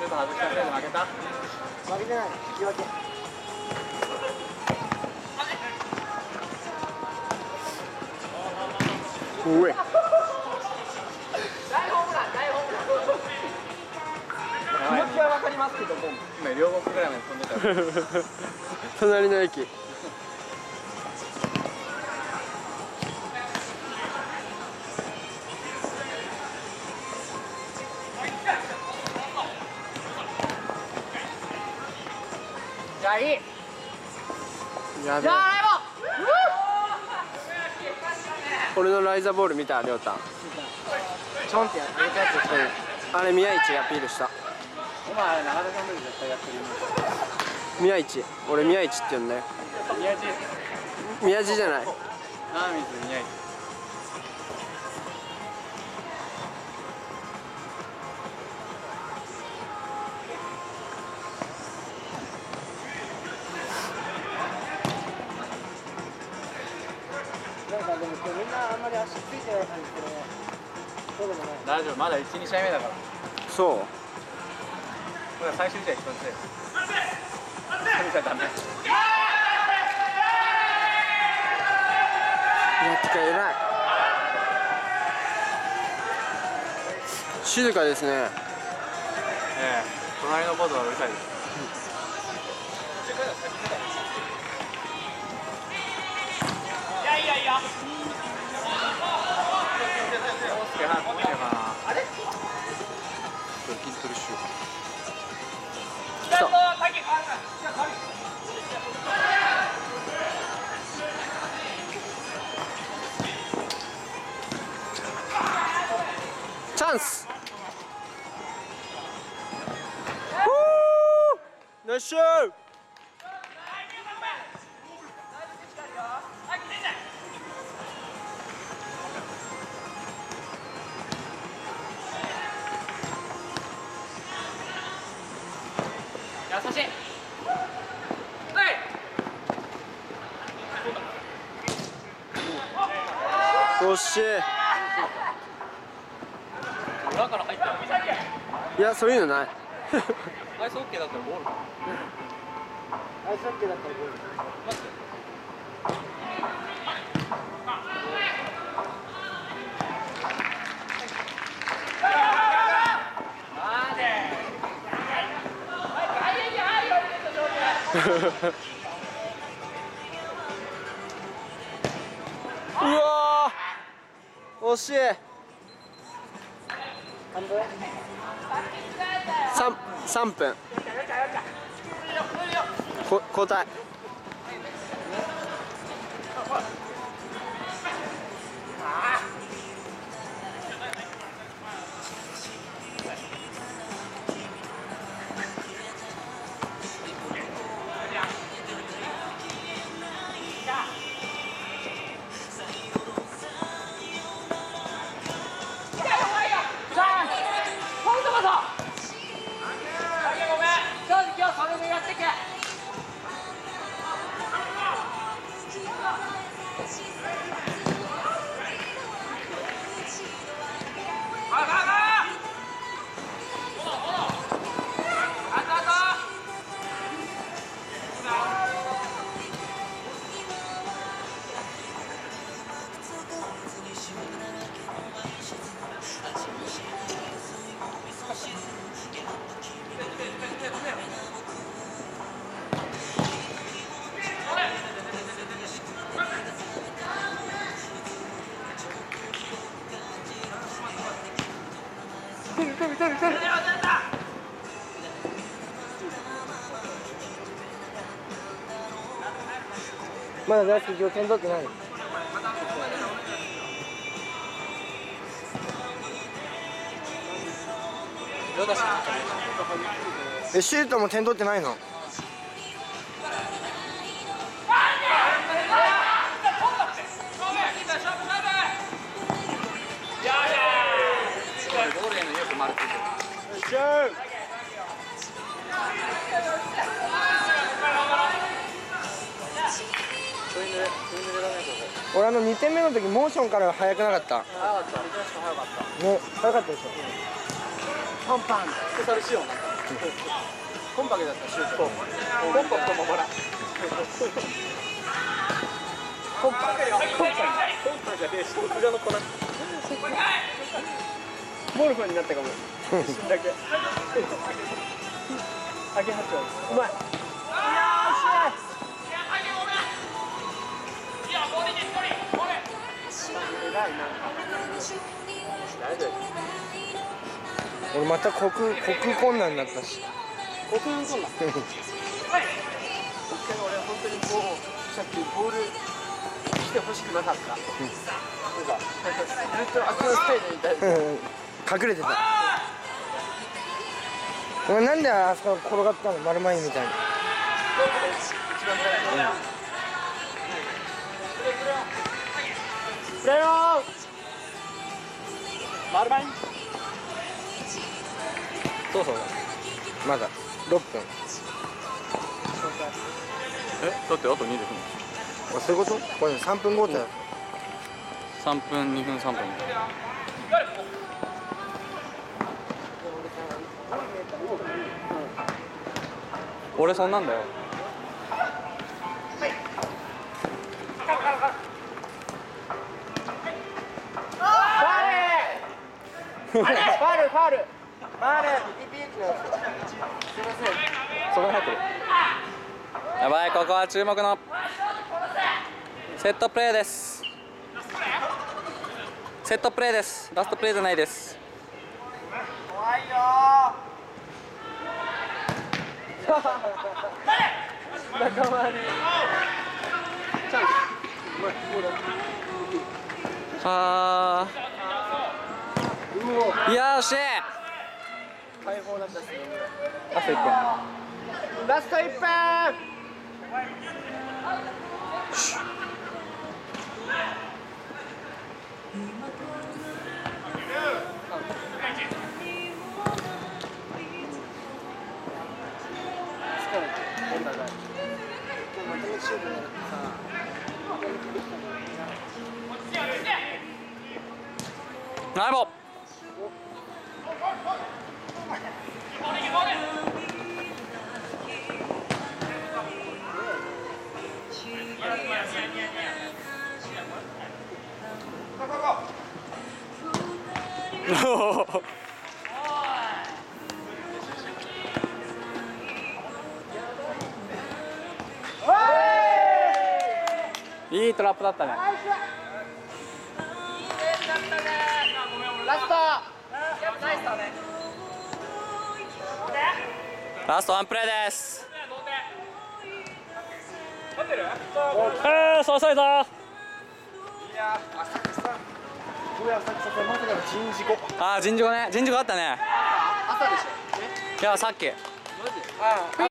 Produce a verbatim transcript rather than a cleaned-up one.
ュート外したせいで負けた。 負けてない。引き分け。 うえ。 大ホームラン、大ホームラン。気持ちはわかりますけども。 今両国ぐらいまで飛んでたよ。 隣の駅。 じゃあいい。 やべえ。 じゃあライ俺のライザーボール見た、りょうたん。 ちょんってやったやつしてる。 あれ宮市アピールした。 お前あれ長田さんで絶対やってるよ。 宮市、俺宮市って呼んだよ。 宮地。 宮地じゃない。 ナーミズ宮市。 なんかでも今日みんなあんまり足ついてない感じでね。そうでもない。 大丈夫、まだいち、に試合目だから。 そう。 これは最終試合一つで。取れちゃダメ。 いや、てか偉い。静かですね。 ええ、隣のボードはうるさいです。いやいやいや。あれ？ 筋トレしよう。チャンス。ナイスシュート。 優しい。 惜しい。 裏から入ったらいや、そういうのない。 アイスオッケーだったらゴールか。 アイスオッケーだったらゴール。 待って。 うわー、惜しい。 半分。 三三分。こ交代。 まだ大好き今日点取ってない。え、シュートも点取ってないの？ ゴールへの意欲丸ついてる。 俺あのにてんめの時モーションから速くなかった？ 早かった。早かった。 ね、速かったでしょ。 パンパン。スペシャル仕様になった。 コンパクトだったシュート。コンパクトもほら。コンパクト。コンパクト。コンパクトでしょ。裏の粉。モルフォになったかも。一瞬だけ。アゲハチョウ。うまい。 俺また国国困難になったし。 国運困難。 俺本当にこうさっきボール来てほしくなかった。なんかずっとアクロスタイルみたいな。 隠れてた。お前なんであそこ転がったの丸前みたいに。 一番最初。プレーオン。丸前。 そうそうまだろっぷん。 え、だってあとにじゅっぷん。 あ、そういうこと？これさんぷんごだよ。 さんぷん、にふん、さんぷん。俺そんなんだよ。 ファウルファウルファウルピピってなってすいません。 そこに入ってる。やばい、ここは注目のセットプレーです。セットプレーです。ラストプレーじゃないです。 怖いよ仲間に。チャンス。うまい。ゴール。 はあ。よーし。 解放だったっすね。 ラストいっぷん。 ラストいっぷん。 ナイボ。いいトラップだったね。 ラストラストワンプレーです。えー、そうそうぞ。 いや、浅草。どうや浅草さん、まさかの人事故。 あー、人事語ね。人事語あったね。 朝でしょ。 いや、さっき。 マジ。ああ。